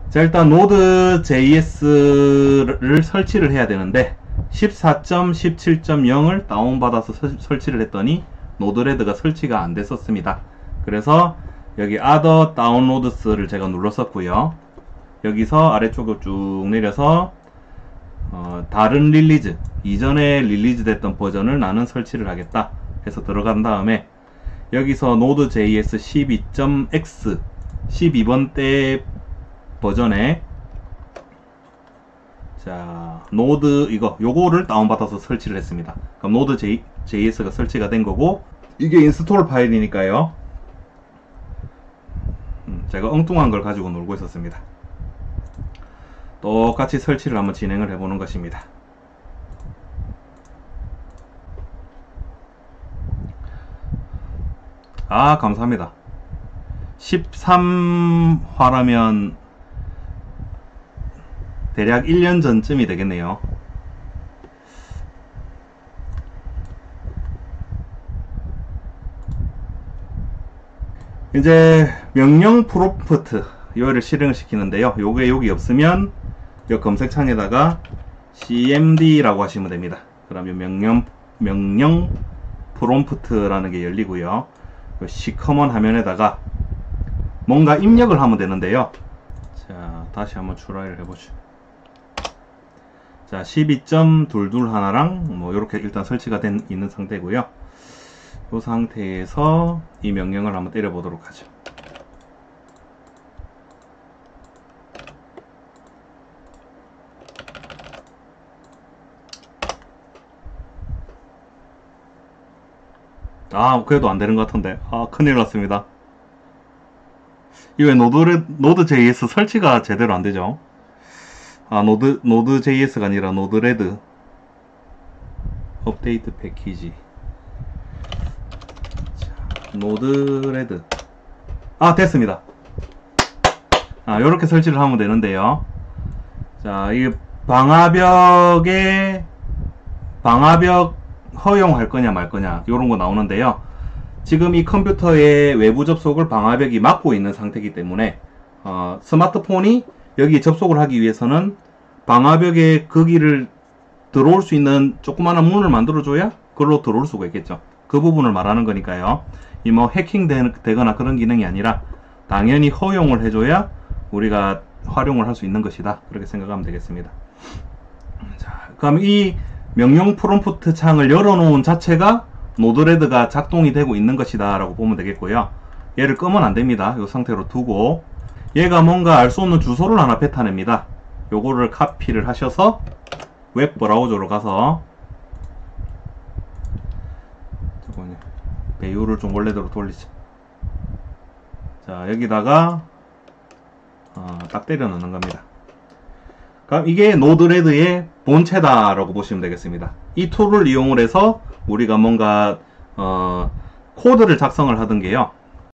자, 일단 Node.js를 설치를 해야 되는데 14.17.0을 다운받아서 설치를 했더니 노드레드가 설치가 안 됐었습니다. 그래서 여기 Other Downloads를 제가 눌렀었고요. 여기서 아래쪽으로 쭉 내려서 다른 릴리즈, 이전에 릴리즈 됐던 버전을 나는 설치를 하겠다 해서 들어간 다음에 여기서 Node.js 12.x 12번대 버전에 자 노드 요거를 다운받아서 설치를 했습니다. 그럼 Node.js가 설치가 된 거고, 이게 인스톨 파일이니까요. 제가 엉뚱한 걸 가지고 놀고 있었습니다. 똑같이 설치를 한번 진행을 해보는 것입니다. 아, 감사합니다. 13화라면 대략 1년 전쯤이 되겠네요. 이제 명령 프롬프트 요를 실행을 시키는데요. 요게 여기 없으면 요 검색창에다가 cmd라고 하시면 됩니다. 그러면 명령 프롬프트라는 게 열리고요. 시커먼 화면에다가 뭔가 입력을 하면 되는데요. 자, 다시 한번 출하를 해보죠. 자, 12.22 하나랑 뭐 이렇게 일단 설치가 있는 상태고요. 이 상태에서 이 명령을 한번 때려 보도록 하죠. 아, 그래도 안 되는 것 같은데. 아, 큰일 났습니다. 이왜 노드.js 설치가 제대로 안 되죠? 아, 노드.js가 아니라 노드레드 업데이트 패키지. 자, 노드레드. 아, 됐습니다. 아, 요렇게 설치를 하면 되는데요. 자, 이게 방화벽 허용할 거냐 말 거냐 요런 거 나오는데요. 지금 이 컴퓨터의 외부 접속을 방화벽이 막고 있는 상태이기 때문에 스마트폰이 여기 접속을 하기 위해서는 방화벽에 거기를 들어올 수 있는 조그마한 문을 만들어 줘야 그걸로 들어올 수가 있겠죠. 그 부분을 말하는 거니까요. 이 뭐 해킹 되거나 그런 기능이 아니라 당연히 허용을 해줘야 우리가 활용을 할 수 있는 것이다, 그렇게 생각하면 되겠습니다. 자, 그럼 이 명령 프롬프트 창을 열어놓은 자체가 노드레드가 작동이 되고 있는 것이다 라고 보면 되겠고요. 얘를 끄면 안됩니다. 이 상태로 두고 얘가 뭔가 알 수 없는 주소를 하나 뱉어냅니다. 요거를 카피를 하셔서 웹 브라우저로 가서 배율을 좀 원래대로 돌리죠. 자, 여기다가 딱 때려 넣는 겁니다. 그럼 이게 노드레드의 본체다 라고 보시면 되겠습니다. 이 툴을 이용을 해서 우리가 뭔가 코드를 작성을 하던 게요,